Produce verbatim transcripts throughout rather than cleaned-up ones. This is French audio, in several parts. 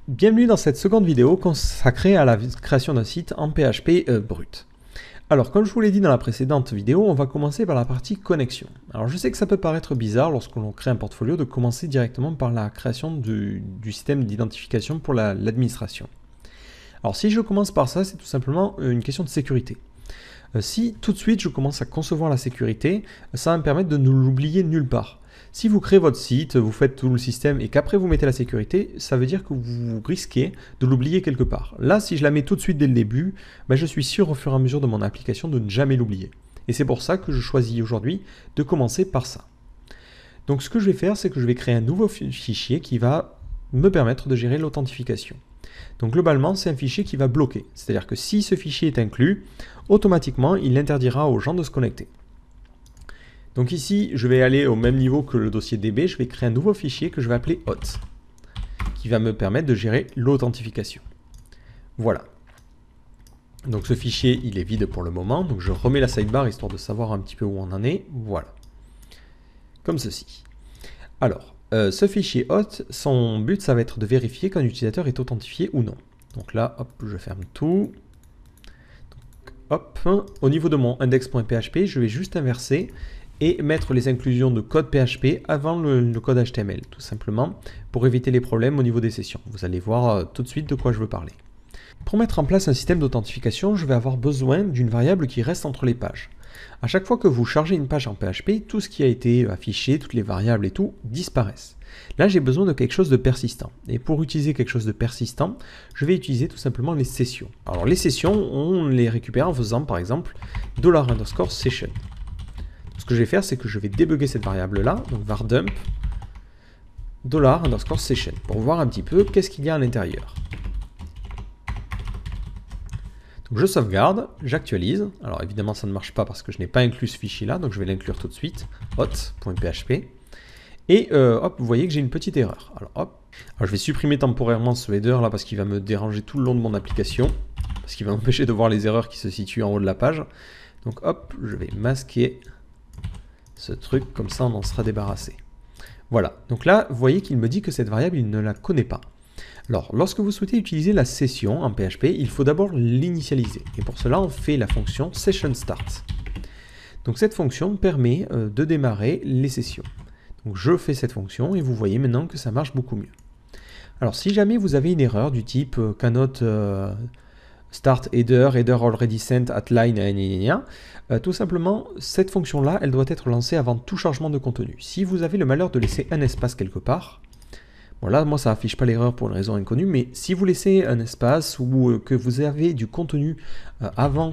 Bienvenue dans cette seconde vidéo consacrée à la création d'un site en P H P euh, brut. Alors comme je vous l'ai dit dans la précédente vidéo, on va commencer par la partie connexion. Alors je sais que ça peut paraître bizarre lorsque l'on crée un portfolio de commencer directement par la création du, du système d'identification pour l'administration. Alors si je commence par ça, c'est tout simplement une question de sécurité. Euh, si tout de suite je commence à concevoir la sécurité, ça va me permettre de ne l'oublier nulle part. Si vous créez votre site, vous faites tout le système et qu'après vous mettez la sécurité, ça veut dire que vous risquez de l'oublier quelque part. Là, si je la mets tout de suite dès le début, ben je suis sûr au fur et à mesure de mon application de ne jamais l'oublier. Et c'est pour ça que je choisis aujourd'hui de commencer par ça. Donc ce que je vais faire, c'est que je vais créer un nouveau fichier qui va me permettre de gérer l'authentification. Donc globalement, c'est un fichier qui va bloquer. C'est-à-dire que si ce fichier est inclus, automatiquement, il interdira aux gens de se connecter. Donc ici, je vais aller au même niveau que le dossier D B, je vais créer un nouveau fichier que je vais appeler hot, qui va me permettre de gérer l'authentification. Voilà. Donc ce fichier, il est vide pour le moment, donc je remets la sidebar histoire de savoir un petit peu où on en est. Voilà. Comme ceci. Alors, euh, ce fichier hot, son but, ça va être de vérifier qu'un utilisateur est authentifié ou non. Donc là, hop, je ferme tout. Donc, hop, au niveau de mon index.php, je vais juste inverser et mettre les inclusions de code P H P avant le, le code H T M L, tout simplement, pour éviter les problèmes au niveau des sessions. Vous allez voir euh, tout de suite de quoi je veux parler. Pour mettre en place un système d'authentification, je vais avoir besoin d'une variable qui reste entre les pages. À chaque fois que vous chargez une page en P H P, tout ce qui a été affiché, toutes les variables et tout, disparaissent. Là, j'ai besoin de quelque chose de persistant. Et pour utiliser quelque chose de persistant, je vais utiliser tout simplement les sessions. Alors les sessions, on les récupère en faisant par exemple dollar underscore session. Ce que je vais faire, c'est que je vais débugger cette variable-là, donc var dump dollar underscore session, pour voir un petit peu qu'est-ce qu'il y a à l'intérieur. Donc je sauvegarde, j'actualise. Alors évidemment, ça ne marche pas parce que je n'ai pas inclus ce fichier-là, donc je vais l'inclure tout de suite, hot.php. Et euh, hop, vous voyez que j'ai une petite erreur. Alors hop, alors, je vais supprimer temporairement ce header là parce qu'il va me déranger tout le long de mon application, parce qu'il va m'empêcher de voir les erreurs qui se situent en haut de la page. Donc hop, je vais masquer ce truc, comme ça on en sera débarrassé. Voilà, donc là, vous voyez qu'il me dit que cette variable, il ne la connaît pas. Alors, lorsque vous souhaitez utiliser la session en P H P, il faut d'abord l'initialiser. Et pour cela, on fait la fonction sessionStart. Donc cette fonction permet euh, de démarrer les sessions. Donc je fais cette fonction et vous voyez maintenant que ça marche beaucoup mieux. Alors si jamais vous avez une erreur du type euh, cannot euh, start header, header already sent at line, gna gna gna, euh, tout simplement, cette fonction-là, elle doit être lancée avant tout changement de contenu. Si vous avez le malheur de laisser un espace quelque part, bon là, moi, ça affiche pas l'erreur pour une raison inconnue, mais si vous laissez un espace ou euh, que vous avez du contenu euh, avant,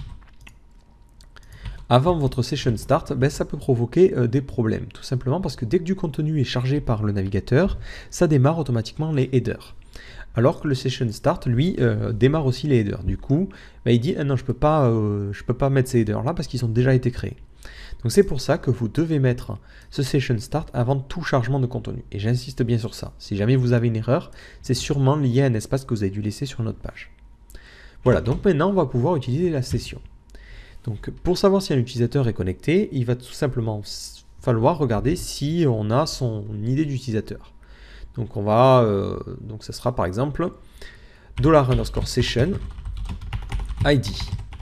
avant votre session start, ben, ça peut provoquer euh, des problèmes, tout simplement parce que dès que du contenu est chargé par le navigateur, ça démarre automatiquement les headers. Alors que le session start, lui, euh, démarre aussi les headers. Du coup, bah, il dit ah non, je peux pas, euh, je peux pas mettre ces headers là parce qu'ils ont déjà été créés. Donc c'est pour ça que vous devez mettre ce session start avant tout chargement de contenu. Et j'insiste bien sur ça. Si jamais vous avez une erreur, c'est sûrement lié à un espace que vous avez dû laisser sur notre page. Voilà, donc maintenant on va pouvoir utiliser la session. Donc pour savoir si un utilisateur est connecté, il va tout simplement falloir regarder si on a son idée d'utilisateur. Donc on va, euh, donc ça sera par exemple dollar underscore session I D.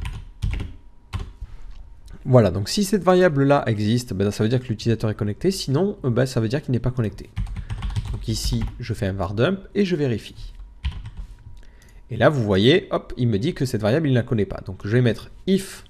Voilà, donc si cette variable là existe, ben, ça veut dire que l'utilisateur est connecté, sinon ben, ça veut dire qu'il n'est pas connecté. Donc ici je fais un var dump et je vérifie. Et là vous voyez, hop, il me dit que cette variable il ne la connaît pas. Donc je vais mettre if,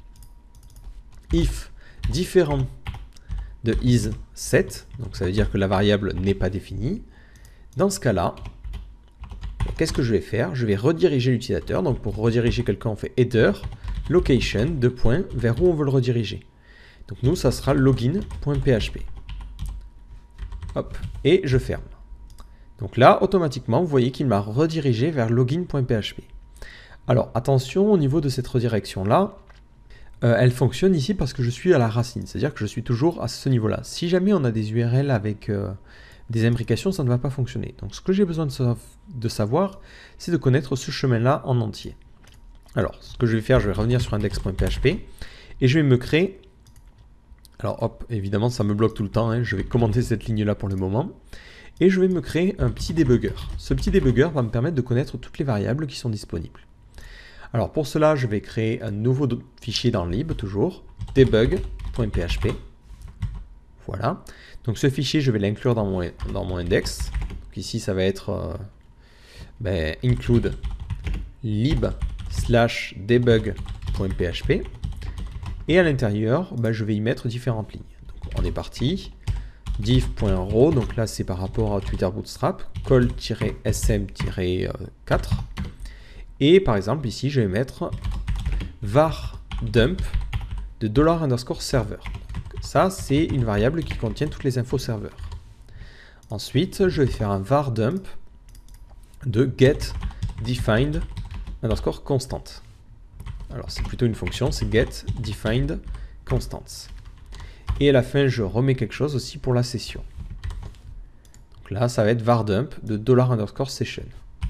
if différent de is set, donc ça veut dire que la variable n'est pas définie. Dans ce cas-là, qu'est-ce que je vais faire? Je vais rediriger l'utilisateur. Donc pour rediriger quelqu'un, on fait header, location, deux points, vers où on veut le rediriger. Donc nous, ça sera login.php. Hop, et je ferme. Donc là, automatiquement, vous voyez qu'il m'a redirigé vers login.php. Alors attention, au niveau de cette redirection-là, euh, elle fonctionne ici parce que je suis à la racine. C'est-à-dire que je suis toujours à ce niveau-là. Si jamais on a des U R L avec euh, des imbrications, ça ne va pas fonctionner. Donc ce que j'ai besoin de, sa de savoir, c'est de connaître ce chemin-là en entier. Alors, ce que je vais faire, je vais revenir sur index.php et je vais me créer... Alors hop, évidemment, ça me bloque tout le temps, hein, je vais commenter cette ligne-là pour le moment. et je vais me créer un petit débugger. Ce petit débugger va me permettre de connaître toutes les variables qui sont disponibles. Alors pour cela, je vais créer un nouveau fichier dans lib, toujours, debug.php. Voilà. Donc ce fichier, je vais l'inclure dans mon, dans mon index. Donc ici, ça va être euh, ben, include lib slash debug.php. Et à l'intérieur, ben, je vais y mettre différentes lignes. Donc on est parti. div.row, donc là c'est par rapport à Twitter Bootstrap, call-S M quatre. Et par exemple ici je vais mettre var dump de dollar underscore server. Donc, ça c'est une variable qui contient toutes les infos serveur. Ensuite je vais faire un var dump de get defined underscore constant. Alors c'est plutôt une fonction, c'est get defined constants. Et à la fin, je remets quelque chose aussi pour la session. Donc là, ça va être var dump de dollar underscore session.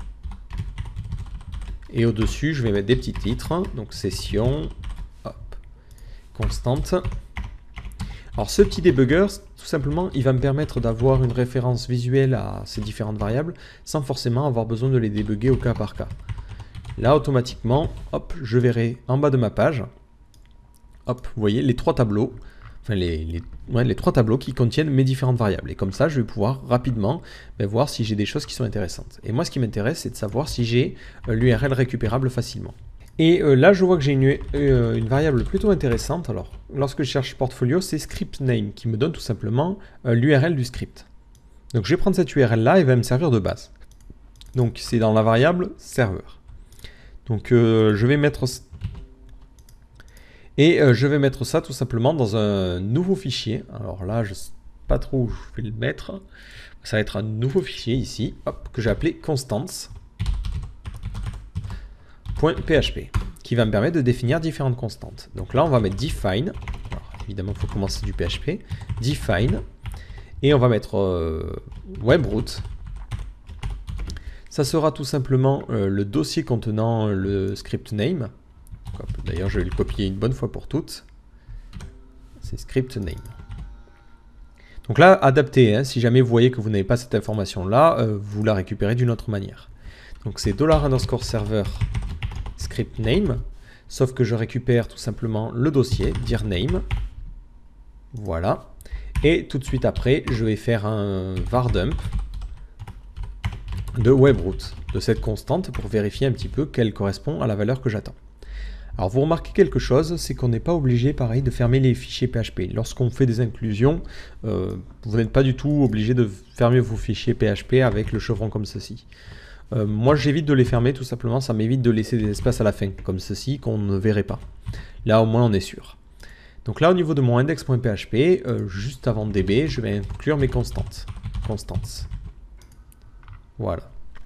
Et au-dessus, je vais mettre des petits titres. Donc session, hop, constante. Alors ce petit debugger, tout simplement, il va me permettre d'avoir une référence visuelle à ces différentes variables sans forcément avoir besoin de les débugger au cas par cas. Là, automatiquement, hop, je verrai en bas de ma page, hop, vous voyez les trois tableaux. Enfin, les, les, ouais, les trois tableaux qui contiennent mes différentes variables. Et comme ça, je vais pouvoir rapidement ben, voir si j'ai des choses qui sont intéressantes. Et moi, ce qui m'intéresse, c'est de savoir si j'ai euh, l'U R L récupérable facilement. Et euh, là, je vois que j'ai une, euh, une variable plutôt intéressante. Alors, lorsque je cherche portfolio, c'est script name qui me donne tout simplement euh, l'U R L du script. Donc, je vais prendre cette U R L-là et va me servir de base. Donc, c'est dans la variable serveur. Donc, euh, je vais mettre... Et euh, je vais mettre ça tout simplement dans un nouveau fichier. Alors là, je ne sais pas trop où je vais le mettre. Ça va être un nouveau fichier ici, hop, que j'ai appelé constants.php, qui va me permettre de définir différentes constantes. Donc là, on va mettre define. Alors, évidemment, il faut commencer du P H P. Define. Et on va mettre euh, webroot. Ça sera tout simplement euh, le dossier contenant le script name. D'ailleurs, je vais le copier une bonne fois pour toutes. C'est script name. Donc là, adapté, hein, si jamais vous voyez que vous n'avez pas cette information-là, euh, vous la récupérez d'une autre manière. Donc c'est dollar underscore server script name, sauf que je récupère tout simplement le dossier, dir name. Voilà. Et tout de suite après, je vais faire un var dump de webroot, de cette constante, pour vérifier un petit peu qu'elle correspond à la valeur que j'attends. Alors vous remarquez quelque chose, c'est qu'on n'est pas obligé pareil de fermer les fichiers P H P. Lorsqu'on fait des inclusions, euh, vous n'êtes pas du tout obligé de fermer vos fichiers P H P avec le chevron comme ceci. Euh, moi j'évite de les fermer tout simplement, ça m'évite de laisser des espaces à la fin, comme ceci, qu'on ne verrait pas. Là au moins on est sûr. Donc là au niveau de mon index.php, euh, juste avant D B, je vais inclure mes constantes. Constantes. Voilà.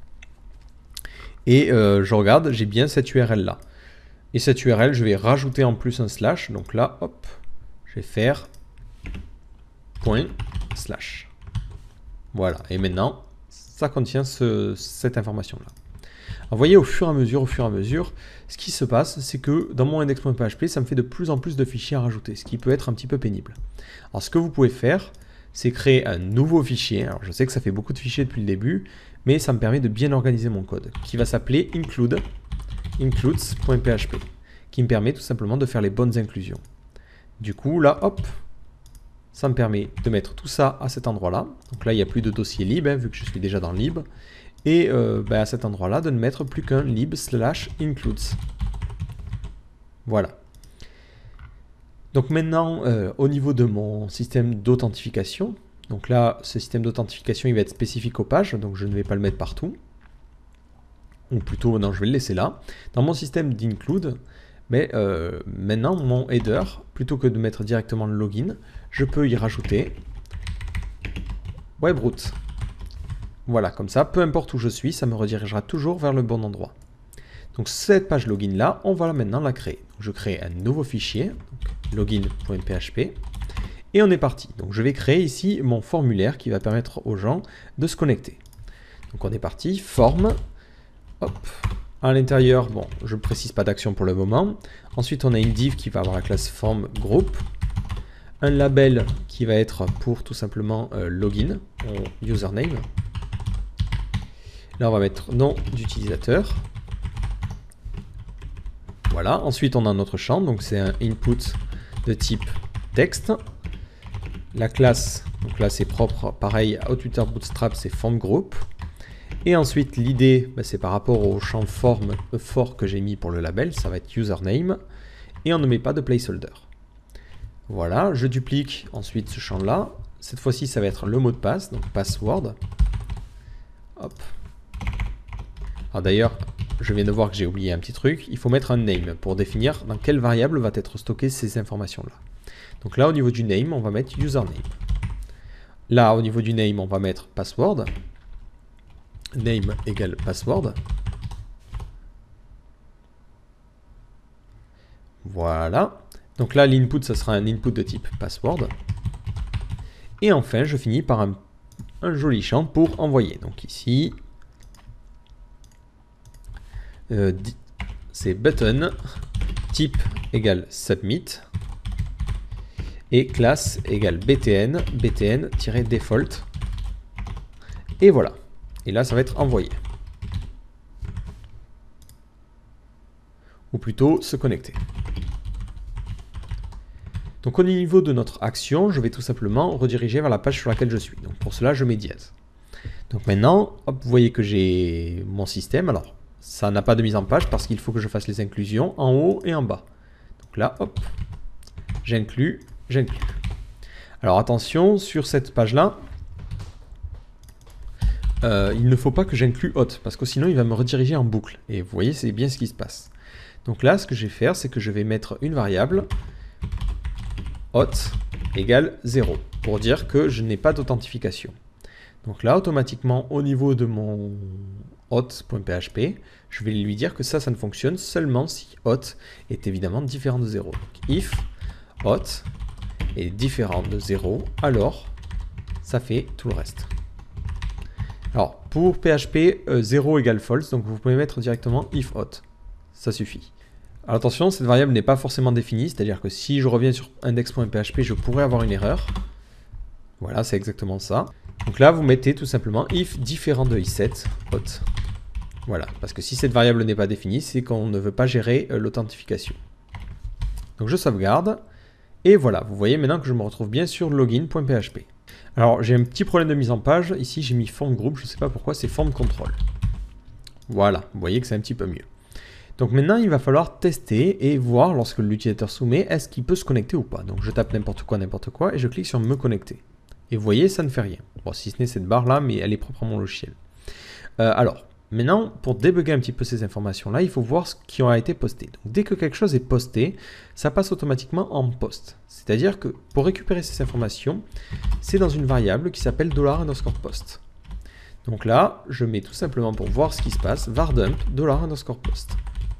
Et euh, je regarde, j'ai bien cette U R L là. Et cette U R L, je vais rajouter en plus un slash. Donc là, hop, je vais faire point slash. Voilà. Et maintenant, ça contient ce, cette information-là. Vous voyez, au fur et à mesure, au fur et à mesure, ce qui se passe, c'est que dans mon index.php, ça me fait de plus en plus de fichiers à rajouter, ce qui peut être un petit peu pénible. Alors, ce que vous pouvez faire, c'est créer un nouveau fichier. Alors, je sais que ça fait beaucoup de fichiers depuis le début, mais ça me permet de bien organiser mon code, qui va s'appeler include. includes.php, qui me permet tout simplement de faire les bonnes inclusions. Du coup, là, hop, ça me permet de mettre tout ça à cet endroit-là. Donc là, il n'y a plus de dossier lib, hein, vu que je suis déjà dans lib. Et euh, ben, à cet endroit-là, de ne mettre plus qu'un lib slash includes. Voilà. Donc maintenant, euh, au niveau de mon système d'authentification, donc là, ce système d'authentification, il va être spécifique aux pages, donc je ne vais pas le mettre partout. Ou plutôt, non, je vais le laisser là. Dans mon système d'include, mais euh, maintenant, mon header, plutôt que de mettre directement le login, je peux y rajouter webroot. Voilà, comme ça, peu importe où je suis, ça me redirigera toujours vers le bon endroit. Donc cette page login là, on va maintenant la créer. Donc, je crée un nouveau fichier, login.php, et on est parti. Donc je vais créer ici mon formulaire qui va permettre aux gens de se connecter. Donc on est parti, form. Hop. À l'intérieur, bon, je ne précise pas d'action pour le moment. Ensuite, on a une div qui va avoir la classe form group, un label qui va être pour tout simplement euh, login, ou username. Là, on va mettre nom d'utilisateur. Voilà. Ensuite, on a notre champ. Donc, c'est un input de type texte. La classe, donc là, c'est propre. Pareil, Outputter Bootstrap, c'est form group. Et ensuite, l'idée, bah, c'est par rapport au champ form euh, for que j'ai mis pour le label. Ça va être username. Et on ne met pas de placeholder. Voilà. Je duplique ensuite ce champ-là. Cette fois-ci, ça va être le mot de passe, donc password. Hop. Alors d'ailleurs, je viens de voir que j'ai oublié un petit truc. Il faut mettre un name pour définir dans quelle variable va être stockée ces informations-là. Donc là, au niveau du name, on va mettre username. Là, au niveau du name, on va mettre password. Name égale password. Voilà. Donc là, l'input, ça sera un input de type password. Et enfin, je finis par un, un joli champ pour envoyer. Donc ici... Euh, c'est button, type égale submit, et classe égale btn, btn-default, et voilà. Et là, ça va être envoyé. Ou plutôt, se connecter. Donc au niveau de notre action, je vais tout simplement rediriger vers la page sur laquelle je suis. Donc pour cela, je mets dièse. Donc maintenant, hop, vous voyez que j'ai mon système. Alors, ça n'a pas de mise en page parce qu'il faut que je fasse les inclusions en haut et en bas. Donc là, hop, j'inclus, j'inclus. Alors attention, sur cette page-là, euh, il ne faut pas que j'inclue hot parce que sinon il va me rediriger en boucle. Et vous voyez, c'est bien ce qui se passe. Donc là, ce que je vais faire, c'est que je vais mettre une variable hot égale zéro pour dire que je n'ai pas d'authentification. Donc là, automatiquement, au niveau de mon hot.php, je vais lui dire que ça, ça ne fonctionne seulement si hot est évidemment différent de zéro. Donc, if hot est différent de zéro, alors ça fait tout le reste. Alors, pour P H P, euh, zéro égale false, donc vous pouvez mettre directement if hot. Ça suffit. Alors attention, cette variable n'est pas forcément définie, c'est-à-dire que si je reviens sur index.php, je pourrais avoir une erreur. Voilà, c'est exactement ça. Donc là, vous mettez tout simplement if différent de i sept hot. Voilà, parce que si cette variable n'est pas définie, c'est qu'on ne veut pas gérer euh, l'authentification. Donc je sauvegarde, et voilà, vous voyez maintenant que je me retrouve bien sur login.php. Alors j'ai un petit problème de mise en page, ici j'ai mis form group, je ne sais pas pourquoi, c'est form control. Voilà, vous voyez que c'est un petit peu mieux. Donc maintenant, il va falloir tester et voir lorsque l'utilisateur soumet, est-ce qu'il peut se connecter ou pas. Donc je tape n'importe quoi, n'importe quoi, et je clique sur me connecter. Et vous voyez, ça ne fait rien. Bon, si ce n'est cette barre-là, mais elle est propre à mon logiciel. Euh, alors, maintenant, pour débugger un petit peu ces informations-là, il faut voir ce qui a été posté. Donc dès que quelque chose est posté, ça passe automatiquement en post. C'est-à-dire que pour récupérer ces informations, c'est dans une variable qui s'appelle dollar underscore post. Donc là, je mets tout simplement pour voir ce qui se passe, var dump dollar underscore post.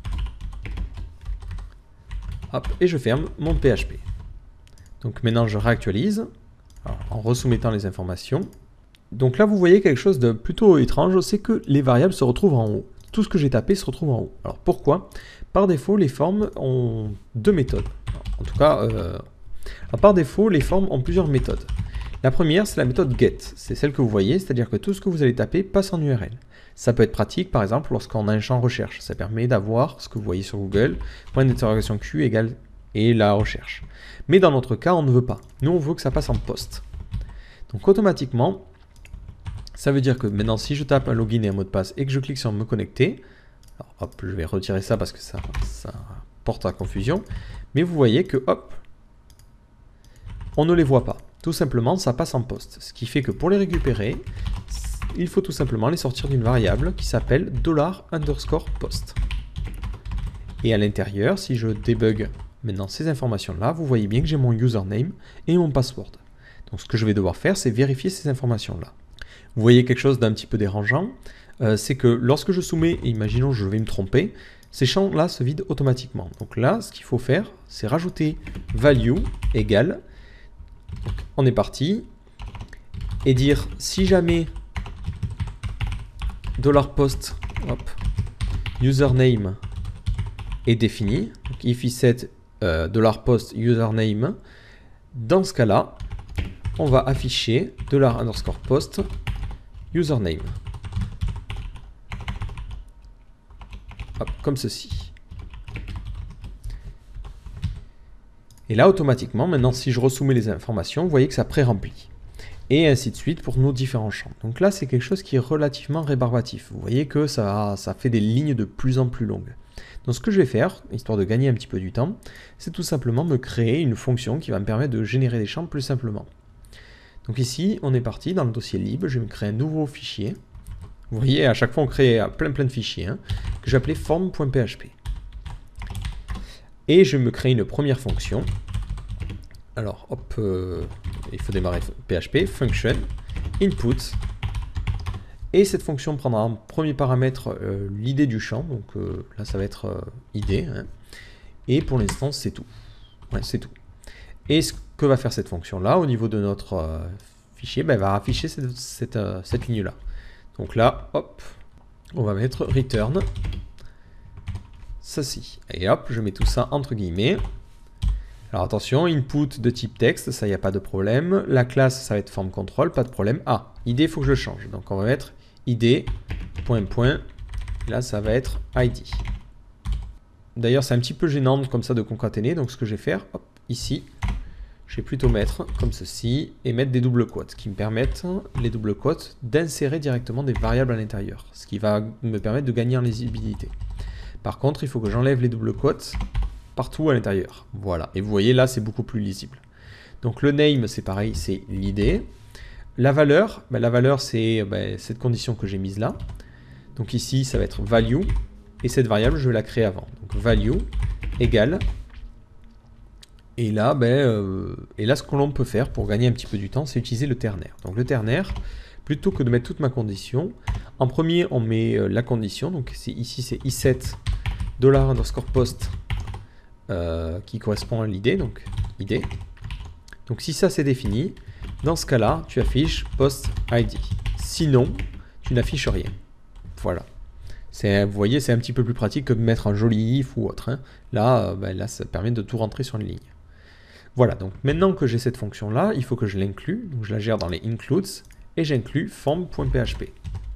Hop, et je ferme mon P H P. Donc maintenant, je réactualise alors, en resoumettant les informations. Donc là, vous voyez quelque chose de plutôt étrange, c'est que les variables se retrouvent en haut. Tout ce que j'ai tapé se retrouve en haut. Alors pourquoi? Par défaut, les formes ont deux méthodes. En tout cas, euh, par défaut, les formes ont plusieurs méthodes. La première, c'est la méthode get. C'est celle que vous voyez, c'est-à-dire que tout ce que vous allez taper passe en U R L. Ça peut être pratique, par exemple, lorsqu'on a un champ recherche. Ça permet d'avoir ce que vous voyez sur Google, point d'interrogation Q égale et la recherche. Mais dans notre cas, on ne veut pas. Nous, on veut que ça passe en post. Donc automatiquement, ça veut dire que maintenant, si je tape un login et un mot de passe et que je clique sur me connecter, alors, hop, je vais retirer ça parce que ça, ça porte à confusion. Mais vous voyez que, hop, on ne les voit pas. Tout simplement, ça passe en post. Ce qui fait que pour les récupérer, il faut tout simplement les sortir d'une variable qui s'appelle dollar underscore post. Et à l'intérieur, si je débug maintenant ces informations-là, vous voyez bien que j'ai mon username et mon password. Donc ce que je vais devoir faire, c'est vérifier ces informations-là. Vous voyez quelque chose d'un petit peu dérangeant, euh, c'est que lorsque je soumets, et imaginons je vais me tromper, ces champs-là se vident automatiquement. Donc là, ce qu'il faut faire, c'est rajouter value égale, donc, on est parti, et dire si jamais $post hop, username est défini, donc if set euh, $post username, Dans ce cas-là, on va afficher dollar underscore post username. Hop, comme ceci. Et là, automatiquement, maintenant, si je resoumets les informations, vous voyez que ça pré-remplit. Et ainsi de suite pour nos différents champs. Donc là, c'est quelque chose qui est relativement rébarbatif. Vous voyez que ça, ça fait des lignes de plus en plus longues. Donc ce que je vais faire, histoire de gagner un petit peu du temps, c'est tout simplement me créer une fonction qui va me permettre de générer des champs plus simplement. Donc ici, on est parti dans le dossier lib, je vais me créer un nouveau fichier. Vous voyez, à chaque fois, on crée plein plein de fichiers, hein, que j'ai appelé form.php. Et je vais me créer une première fonction. Alors, hop, euh, il faut démarrer P H P, function, input. Et cette fonction prendra en premier paramètre euh, l'I D du champ. Donc euh, là, ça va être euh, I D. Hein. Et pour l'instant, c'est tout. Ouais, c'est tout. Et ce que va faire cette fonction-là, au niveau de notre euh, fichier, ben, elle va afficher cette, cette, euh, cette ligne-là. Donc là, hop, on va mettre return ceci. Et hop, je mets tout ça entre guillemets. Alors attention, input de type texte, ça, il n'y a pas de problème. La classe, ça va être form control, pas de problème. Ah, I D, il faut que je le change. Donc on va mettre I D, point, point. Là, ça va être I D. D'ailleurs, c'est un petit peu gênant comme ça de concaténer. Donc ce que je vais faire, hop, ici, je vais plutôt mettre comme ceci et mettre des doubles quotes qui me permettent, les doubles quotes, d'insérer directement des variables à l'intérieur. Ce qui va me permettre de gagner en lisibilité. Par contre, il faut que j'enlève les doubles quotes partout à l'intérieur. Voilà. Et vous voyez, là, c'est beaucoup plus lisible. Donc, le name, c'est pareil, c'est l'I D. La valeur, ben, la valeur, c'est ben, cette condition que j'ai mise là. Donc, ici, ça va être value. Et cette variable, je vais la créer avant. Donc, value égale. Et là, ben, euh, et là, ce que l'on peut faire pour gagner un petit peu du temps, c'est utiliser le ternaire. Donc, le ternaire, plutôt que de mettre toute ma condition, en premier, on met euh, la condition. Donc, ici, c'est I sept dollar underscore post. Euh, qui correspond à l'I D, donc I D. Donc si ça c'est défini, dans ce cas-là, tu affiches post I D. Sinon, tu n'affiches rien. Voilà. Vous voyez, c'est un petit peu plus pratique que de mettre un joli if ou autre. Hein. Là, euh, ben là, ça permet de tout rentrer sur une ligne. Voilà, donc maintenant que j'ai cette fonction-là, il faut que je l'inclue. Donc je la gère dans les includes et j'inclus form.php.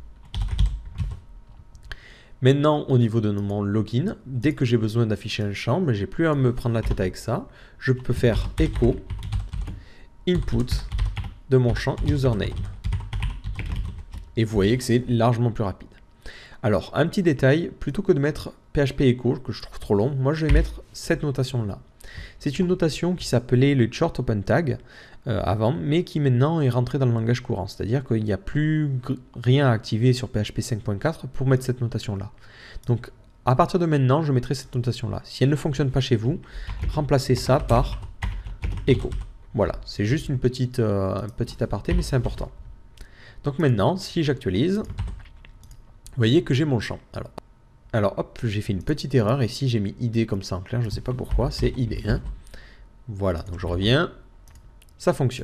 Maintenant, au niveau de mon login, dès que j'ai besoin d'afficher un champ, mais j'ai plus à me prendre la tête avec ça, je peux faire echo input de mon champ username. Et vous voyez que c'est largement plus rapide. Alors, un petit détail, plutôt que de mettre P H P echo, que je trouve trop long, moi je vais mettre cette notation-là. C'est une notation qui s'appelait le short open tag euh, avant, mais qui maintenant est rentrée dans le langage courant. C'est-à-dire qu'il n'y a plus rien à activer sur P H P cinq point quatre pour mettre cette notation-là. Donc, à partir de maintenant, je mettrai cette notation-là. Si elle ne fonctionne pas chez vous, remplacez ça par echo. Voilà, c'est juste une petite, euh, un petit aparté, mais c'est important. Donc maintenant, si j'actualise, vous voyez que j'ai mon champ. Alors, alors hop, j'ai fait une petite erreur. Ici, j'ai mis I D comme ça en clair, je ne sais pas pourquoi, c'est I D. Hein. Voilà, donc je reviens. Ça fonctionne.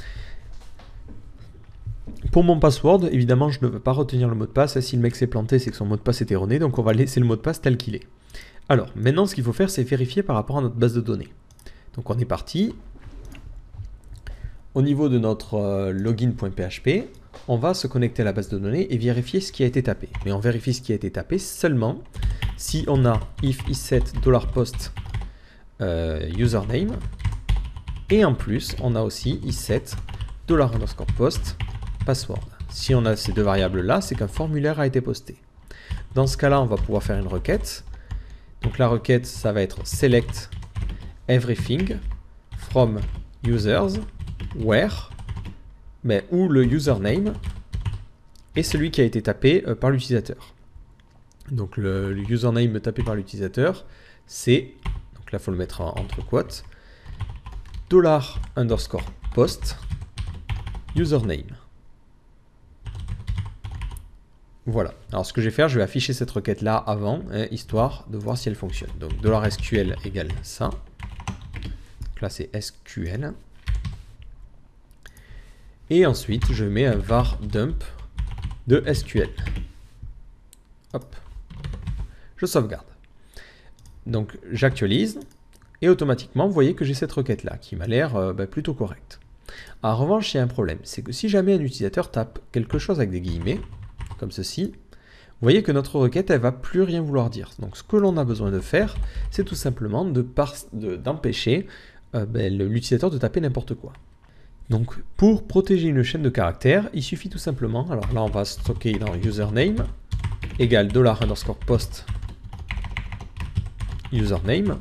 Pour mon password, évidemment, je ne veux pas retenir le mot de passe. Si le mec s'est planté, c'est que son mot de passe est erroné. Donc, on va laisser le mot de passe tel qu'il est. Alors, maintenant, ce qu'il faut faire, c'est vérifier par rapport à notre base de données. Donc, on est parti. Au niveau de notre euh, login.php, on va se connecter à la base de données et vérifier ce qui a été tapé. Mais on vérifie ce qui a été tapé seulement si on a if i sept $post euh, username. Et en plus, on a aussi i sept underscore post password. Si on a ces deux variables-là, c'est qu'un formulaire a été posté. Dans ce cas-là, on va pouvoir faire une requête. Donc la requête, ça va être select everything from users where, mais où le username est celui qui a été tapé euh, par l'utilisateur. Donc le, le username tapé par l'utilisateur, c'est, donc là il faut le mettre en, entre quotes, dollar underscore post username. Voilà. Alors ce que je vais faire, je vais afficher cette requête là avant, hein, histoire de voir si elle fonctionne. Donc $sql égale ça. Donc là c'est S Q L. Et ensuite je mets un var dump de S Q L. Hop. Je sauvegarde. Donc j'actualise. Et automatiquement, vous voyez que j'ai cette requête-là, qui m'a l'air euh, bah, plutôt correcte. En revanche, il y a un problème, c'est que si jamais un utilisateur tape quelque chose avec des guillemets, comme ceci, vous voyez que notre requête, elle ne va plus rien vouloir dire. Donc ce que l'on a besoin de faire, c'est tout simplement d'empêcher de euh, ben, l'utilisateur de taper n'importe quoi. Donc pour protéger une chaîne de caractères, il suffit tout simplement, alors là on va stocker dans username, égale dollar underscore post username.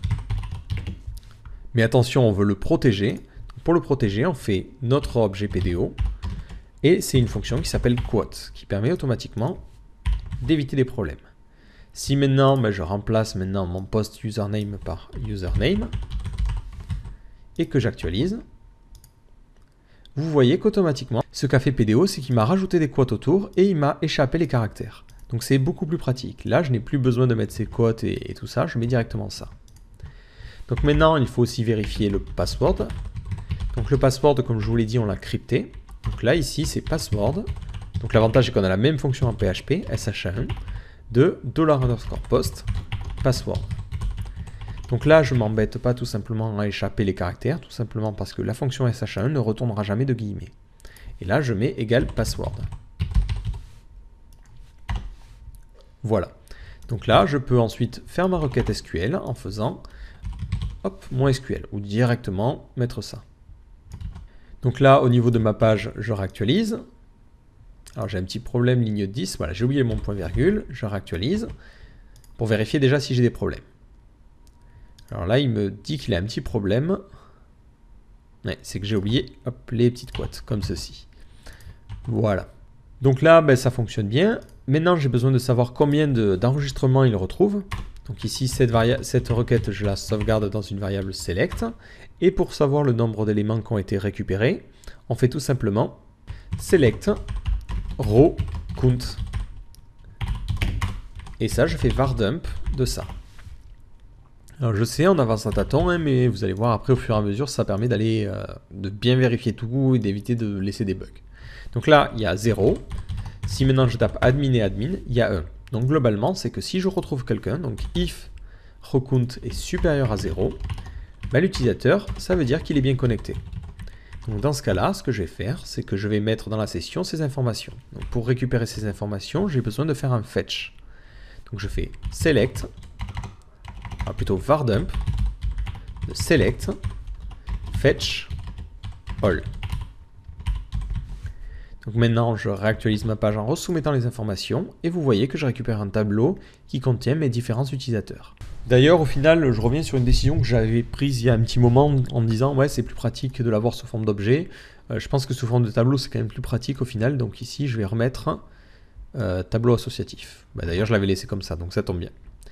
Mais attention, on veut le protéger. Pour le protéger, on fait notre objet P D O, et c'est une fonction qui s'appelle quote, qui permet automatiquement d'éviter des problèmes. Si maintenant, ben, je remplace maintenant mon post username par username, et que j'actualise, vous voyez qu'automatiquement, ce qu'a fait P D O, c'est qu'il m'a rajouté des quotes autour, et il m'a échappé les caractères. Donc c'est beaucoup plus pratique. Là, je n'ai plus besoin de mettre ces quotes et, et tout ça, je mets directement ça. Donc maintenant, il faut aussi vérifier le password. Donc le password, comme je vous l'ai dit, on l'a crypté. Donc là, ici, c'est password. Donc l'avantage, c'est qu'on a la même fonction en P H P, S H A un, de dollar underscore post, password. Donc là, je ne m'embête pas tout simplement à échapper les caractères, tout simplement parce que la fonction S H A un ne retournera jamais de guillemets. Et là, je mets égal password. Voilà. Donc là, je peux ensuite faire ma requête S Q L en faisant hop, mon S Q L, ou directement mettre ça. Donc là, au niveau de ma page, je réactualise. Alors j'ai un petit problème, ligne dix, voilà, j'ai oublié mon point virgule, je réactualise, pour vérifier déjà si j'ai des problèmes. Alors là, il me dit qu'il a un petit problème. Ouais, c'est que j'ai oublié hop, les petites quotes, comme ceci. Voilà. Donc là, ben, ça fonctionne bien. Maintenant, j'ai besoin de savoir combien d'enregistrements il retrouve. Donc ici, cette, cette requête, je la sauvegarde dans une variable select. Et pour savoir le nombre d'éléments qui ont été récupérés, on fait tout simplement select row count. Et ça, je fais var dump de ça. Alors je sais, on avance à tâtons, hein, mais vous allez voir après au fur et à mesure, ça permet d'aller euh, de bien vérifier tout et d'éviter de laisser des bugs. Donc là, il y a zéro. Si maintenant je tape admin et admin, il y a un. Donc globalement, c'est que si je retrouve quelqu'un, donc if recount est supérieur à zéro, bah, l'utilisateur, ça veut dire qu'il est bien connecté. Donc dans ce cas-là, ce que je vais faire, c'est que je vais mettre dans la session ces informations. Donc pour récupérer ces informations, j'ai besoin de faire un fetch. Donc je fais select, ah, plutôt var dump, de select, fetch, all. Donc maintenant, je réactualise ma page en resoumettant les informations et vous voyez que je récupère un tableau qui contient mes différents utilisateurs. D'ailleurs, au final, je reviens sur une décision que j'avais prise il y a un petit moment en me disant ouais, c'est plus pratique de l'avoir sous forme d'objet. Euh, je pense que sous forme de tableau, c'est quand même plus pratique au final. Donc ici, je vais remettre euh, tableau associatif. Bah, d'ailleurs, je l'avais laissé comme ça, donc ça tombe bien.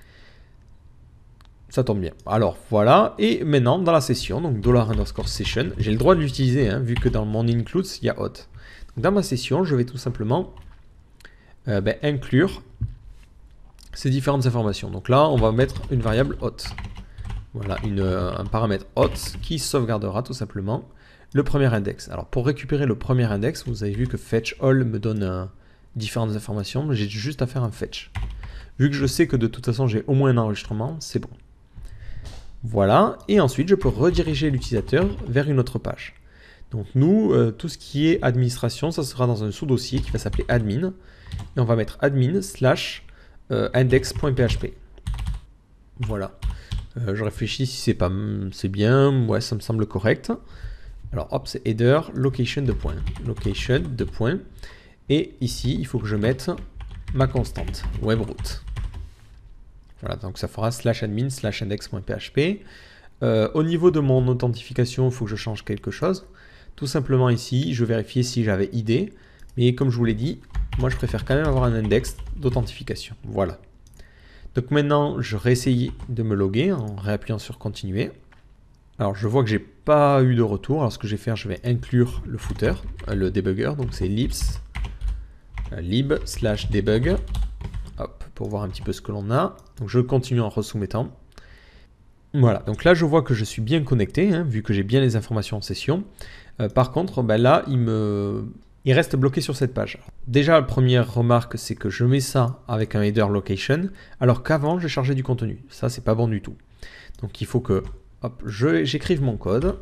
Ça tombe bien. Alors voilà, et maintenant dans la session, donc dollar underscore session, j'ai le droit de l'utiliser, hein, vu que dans mon includes, il y a hot. Dans ma session, je vais tout simplement euh, ben, inclure ces différentes informations. Donc là, on va mettre une variable hot. Voilà, une, euh, un paramètre hot qui sauvegardera tout simplement le premier index. Alors pour récupérer le premier index, vous avez vu que fetch all me donne euh, différentes informations, mais j'ai juste à faire un fetch. Vu que je sais que de toute façon, j'ai au moins un enregistrement, c'est bon. Voilà, et ensuite, je peux rediriger l'utilisateur vers une autre page. Donc nous, euh, tout ce qui est administration, ça sera dans un sous-dossier qui va s'appeler admin. Et on va mettre admin slash euh, index.php. Voilà. Euh, je réfléchis si c'est pas, c'est bien. Ouais, ça me semble correct. Alors hop, c'est header, location de point. Location de point. Et ici, il faut que je mette ma constante, webroot. Voilà, donc ça fera slash admin slash index.php. Euh, au niveau de mon authentification, il faut que je change quelque chose. Tout simplement ici, je vérifiais si j'avais I D, mais comme je vous l'ai dit, moi je préfère quand même avoir un index d'authentification. Voilà. Donc maintenant, je réessaye de me loguer en réappuyant sur continuer. Alors je vois que j'ai pas eu de retour. Alors ce que je vais faire, je vais inclure le footer, euh, le debugger, donc c'est libs, euh, lib slash debug, hop, pour voir un petit peu ce que l'on a. Donc je continue en resoumettant. Voilà, donc là je vois que je suis bien connecté, hein, vu que j'ai bien les informations en session. Euh, par contre, ben là, il, me... il reste bloqué sur cette page. Déjà, la première remarque, c'est que je mets ça avec un header location, alors qu'avant, j'ai chargé du contenu. Ça, c'est pas bon du tout. Donc il faut que hop, j'écrive mon code.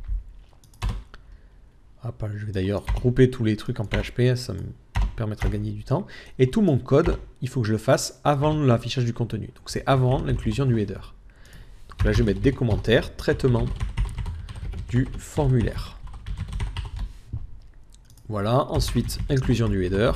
Hop, je vais d'ailleurs grouper tous les trucs en P H P, ça me permettra de gagner du temps. Et tout mon code, il faut que je le fasse avant l'affichage du contenu. Donc c'est avant l'inclusion du header. Donc là, je vais mettre des commentaires, traitement du formulaire. Voilà, ensuite, inclusion du header.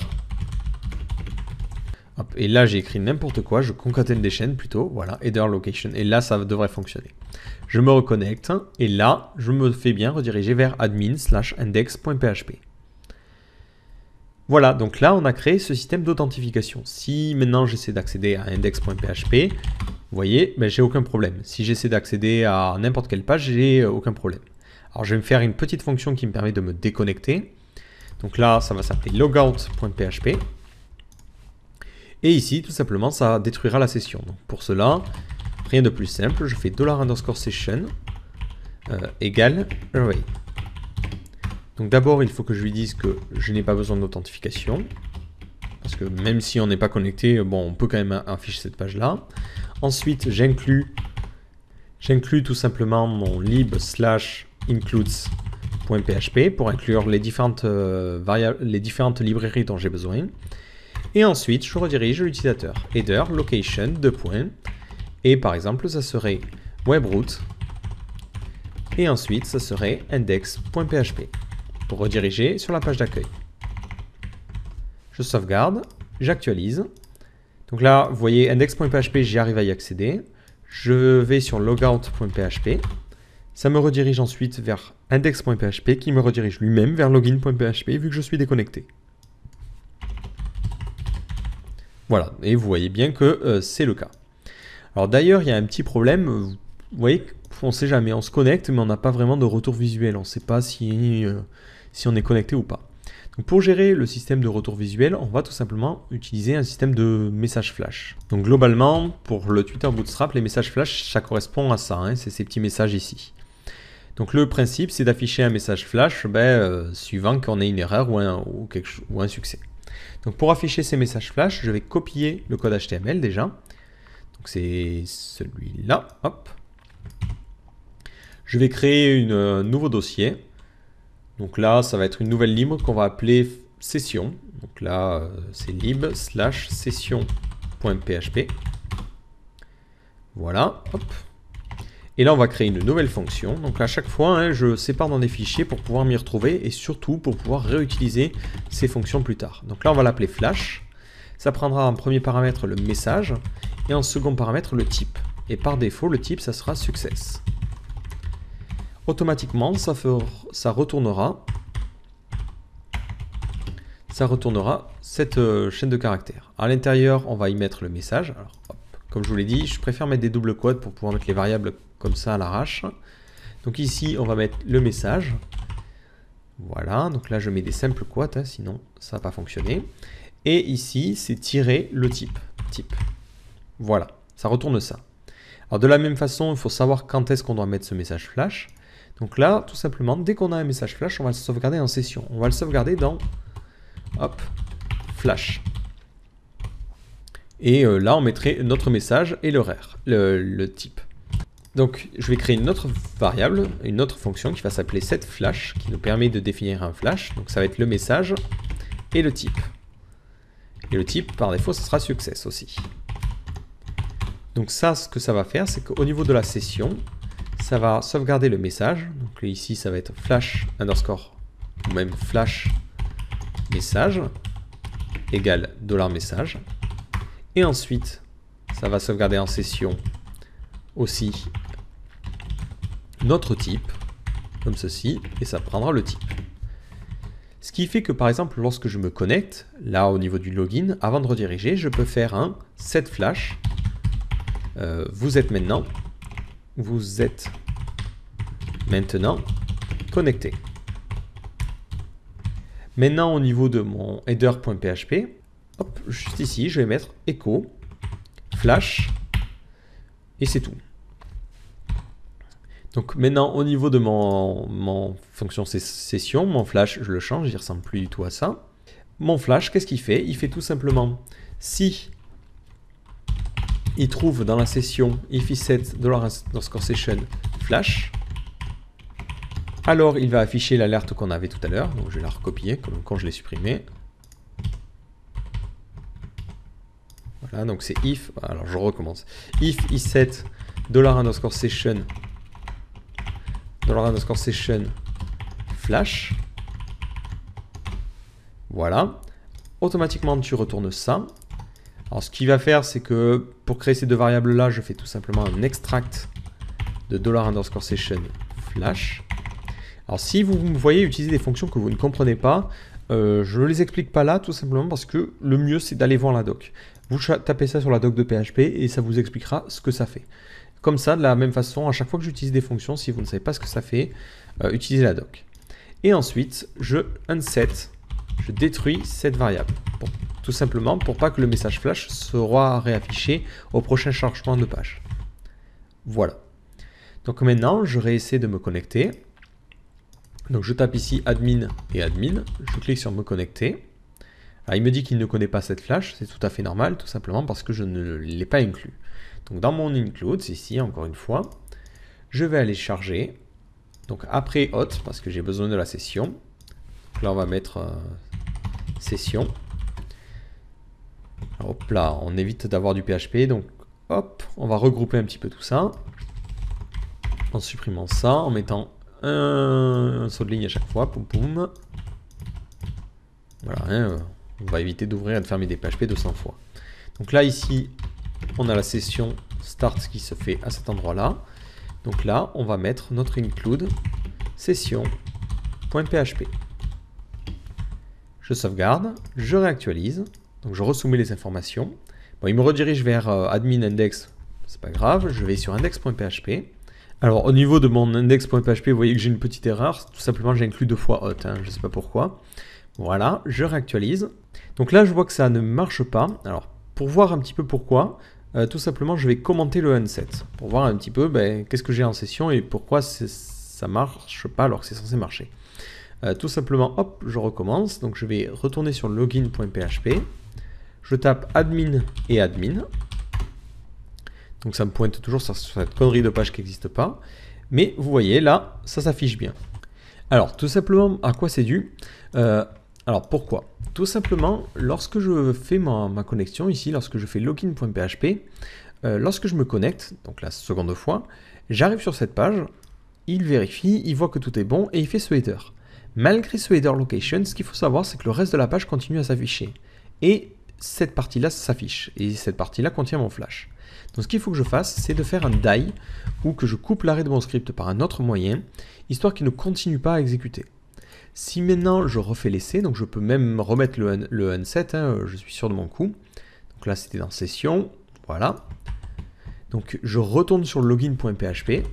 Hop, et là, j'ai écrit n'importe quoi, je concatène des chaînes plutôt. Voilà, header location. Et là, ça devrait fonctionner. Je me reconnecte, et là, je me fais bien rediriger vers admin slash index.php. Voilà, donc là, on a créé ce système d'authentification. Si maintenant j'essaie d'accéder à index.php, vous voyez, ben, j'ai aucun problème. Si j'essaie d'accéder à n'importe quelle page, j'ai aucun problème. Alors, je vais me faire une petite fonction qui me permet de me déconnecter. Donc là, ça va s'appeler logout.php. Et ici, tout simplement, ça détruira la session. Donc pour cela, rien de plus simple, je fais dollar underscore session euh, égale array. Donc d'abord, il faut que je lui dise que je n'ai pas besoin d'authentification. Parce que même si on n'est pas connecté, bon, on peut quand même afficher cette page-là. Ensuite, j'inclus j'inclus tout simplement mon lib slash includes.php pour inclure les différentes, euh, variables, les différentes librairies dont j'ai besoin. Et ensuite, je redirige l'utilisateur. Header, location, deux points. Et par exemple, ça serait webroot. Et ensuite, ça serait index.php pour rediriger sur la page d'accueil. Je sauvegarde, j'actualise. Donc là, vous voyez, index.php, j'y arrive à y accéder. Je vais sur logout.php. Ça me redirige ensuite vers index.php qui me redirige lui-même vers login.php vu que je suis déconnecté. Voilà, et vous voyez bien que euh, c'est le cas. Alors d'ailleurs, il y a un petit problème. Vous voyez, on ne sait jamais, on se connecte, mais on n'a pas vraiment de retour visuel. On ne sait pas si, euh, si on est connecté ou pas. Donc pour gérer le système de retour visuel, on va tout simplement utiliser un système de messages flash. Donc globalement, pour le Twitter Bootstrap, les messages flash, ça correspond à ça. Hein, c'est ces petits messages ici. Donc le principe, c'est d'afficher un message flash ben, euh, suivant qu'on ait une erreur ou un, ou quelque, ou un succès. Donc pour afficher ces messages flash, je vais copier le code H T M L déjà. Donc c'est celui-là. Hop. Je vais créer une, un nouveau dossier. Donc là, ça va être une nouvelle libre qu'on va appeler session. Donc là, c'est lib slash session.php. Voilà. Hop. Et là, on va créer une nouvelle fonction. Donc à chaque fois, hein, je sépare dans des fichiers pour pouvoir m'y retrouver et surtout pour pouvoir réutiliser ces fonctions plus tard. Donc là, on va l'appeler flash. Ça prendra en premier paramètre le message et en second paramètre le type. Et par défaut, le type, ça sera success. Automatiquement, ça, fera, ça retournera, ça retournera cette euh, chaîne de caractères. À l'intérieur, on va y mettre le message. Alors, hop, comme je vous l'ai dit, je préfère mettre des doubles quotes pour pouvoir mettre les variables comme ça à l'arrache. Donc ici, on va mettre le message. Voilà, donc là, je mets des simples quotes, hein, sinon ça va pas fonctionner. Et ici, c'est tirer le type. type. Voilà, ça retourne ça. Alors de la même façon, il faut savoir quand est-ce qu'on doit mettre ce message flash. Donc là, tout simplement, dès qu'on a un message flash, on va le sauvegarder en session. On va le sauvegarder dans hop, flash. Et euh, là, on mettrait notre message et l'horaire, le, le type. Donc, je vais créer une autre variable, une autre fonction qui va s'appeler setFlash, qui nous permet de définir un flash. Donc, ça va être le message et le type. Et le type, par défaut, ça sera success aussi. Donc ça, ce que ça va faire, c'est qu'au niveau de la session, ça va sauvegarder le message. Donc ici, ça va être flash underscore, ou même flash message, égale dollar message. Et ensuite, ça va sauvegarder en session aussi notre type, comme ceci, et ça prendra le type. Ce qui fait que par exemple, lorsque je me connecte, là au niveau du login, avant de rediriger, je peux faire un setFlash. Euh, vous êtes maintenant, vous êtes maintenant connecté. Maintenant au niveau de mon header.php, hop, juste ici, je vais mettre echo flash et c'est tout. Donc maintenant au niveau de mon, mon fonction session, mon flash, je le change, il ne ressemble plus du tout à ça. Mon flash, qu'est-ce qu'il fait? Il fait tout simplement, si il trouve dans la session if is set $session flash. Alors il va afficher l'alerte qu'on avait tout à l'heure, donc je vais la recopier comme quand je l'ai supprimé. Voilà, donc c'est if, alors je recommence. If isset dollar underscore session dollar underscore session flash. Voilà. Automatiquement tu retournes ça. Alors ce qu'il va faire, c'est que pour créer ces deux variables là, je fais tout simplement un extract de dollar underscore session flash. Alors si vous me voyez utiliser des fonctions que vous ne comprenez pas, euh, je ne les explique pas là tout simplement parce que le mieux c'est d'aller voir la doc. Vous tapez ça sur la doc de P H P et ça vous expliquera ce que ça fait. Comme ça, de la même façon, à chaque fois que j'utilise des fonctions, si vous ne savez pas ce que ça fait, euh, utilisez la doc. Et ensuite, je unset, je détruis cette variable. Pour, tout simplement pour pas que le message flash sera réaffiché au prochain chargement de page. Voilà. Donc maintenant, je réessaie de me connecter. Donc je tape ici admin et admin, je clique sur me connecter. Alors il me dit qu'il ne connaît pas cette flash, c'est tout à fait normal, tout simplement parce que je ne l'ai pas inclus. Donc dans mon include, ici encore une fois, je vais aller charger. Donc après hot, parce que j'ai besoin de la session. Donc là on va mettre euh, session. Alors, hop là, on évite d'avoir du P H P, donc hop, on va regrouper un petit peu tout ça. En supprimant ça, en mettant un, un saut de ligne à chaque fois, poum poum. Voilà, hein, on va éviter d'ouvrir et de fermer des P H P deux cents fois. Donc là ici, on a la session start qui se fait à cet endroit-là. Donc là, on va mettre notre include session.php. Je sauvegarde, je réactualise, donc je resoumets les informations. Bon, il me redirige vers euh, admin index, c'est pas grave, je vais sur index.php. Alors au niveau de mon index.php, vous voyez que j'ai une petite erreur, tout simplement j'ai inclus deux fois hot, hein, je ne sais pas pourquoi. Voilà, je réactualise. Donc là, je vois que ça ne marche pas. Alors, pour voir un petit peu pourquoi, euh, tout simplement, je vais commenter le unset. Pour voir un petit peu ben, qu'est-ce que j'ai en session et pourquoi ça ne marche pas alors que c'est censé marcher. Euh, tout simplement, hop, je recommence. Donc je vais retourner sur login.php. Je tape admin et admin. Donc ça me pointe toujours sur cette connerie de page qui n'existe pas. Mais vous voyez, là, ça s'affiche bien. Alors, tout simplement, à quoi c'est dû euh, Alors, pourquoi? Tout simplement, lorsque je fais ma, ma connexion ici, lorsque je fais login.php, euh, lorsque je me connecte, donc la seconde fois, j'arrive sur cette page, il vérifie, il voit que tout est bon et il fait ce header. Malgré ce header location, ce qu'il faut savoir, c'est que le reste de la page continue à s'afficher. Et cette partie-là s'affiche. Et cette partie-là contient mon flash. Donc ce qu'il faut que je fasse, c'est de faire un die, ou que je coupe l'arrêt de mon script par un autre moyen, histoire qu'il ne continue pas à exécuter. Si maintenant je refais l'essai, donc je peux même remettre le, un, le unset, hein, je suis sûr de mon coup. Donc là c'était dans session, voilà. Donc je retourne sur login.php.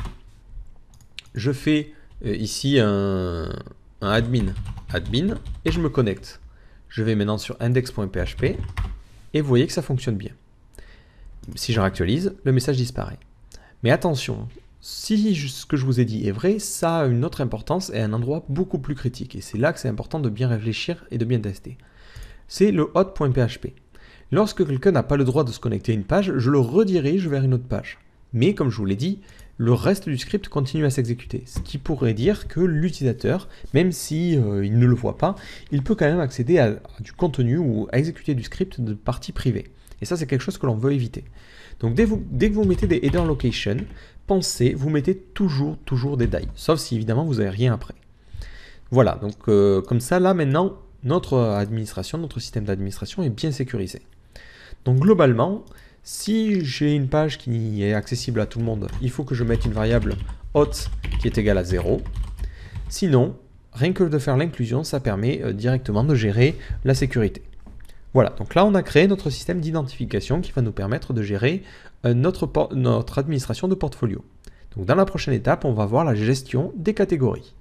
Je fais euh, ici un, un admin, admin, et je me connecte. Je vais maintenant sur index.php, et vous voyez que ça fonctionne bien. Si je réactualise, le message disparaît. Mais attention, si ce que je vous ai dit est vrai, ça a une autre importance et un endroit beaucoup plus critique. Et c'est là que c'est important de bien réfléchir et de bien tester. C'est le hot.php. Lorsque quelqu'un n'a pas le droit de se connecter à une page, je le redirige vers une autre page. Mais comme je vous l'ai dit, le reste du script continue à s'exécuter. Ce qui pourrait dire que l'utilisateur, même si euh, il ne le voit pas, il peut quand même accéder à, à du contenu ou à exécuter du script de partie privée. Et ça, c'est quelque chose que l'on veut éviter. Donc dès, vous, dès que vous mettez des header location, pensez, vous mettez toujours, toujours des die. Sauf si évidemment vous n'avez rien après. Voilà, donc euh, comme ça, là maintenant, notre administration, notre système d'administration est bien sécurisé. Donc globalement, si j'ai une page qui est accessible à tout le monde, il faut que je mette une variable hot qui est égale à zéro. Sinon, rien que de faire l'inclusion, ça permet euh, directement de gérer la sécurité. Voilà, donc là on a créé notre système d'identification qui va nous permettre de gérer euh, notre, notre administration de portfolio. Donc dans la prochaine étape, on va voir la gestion des catégories.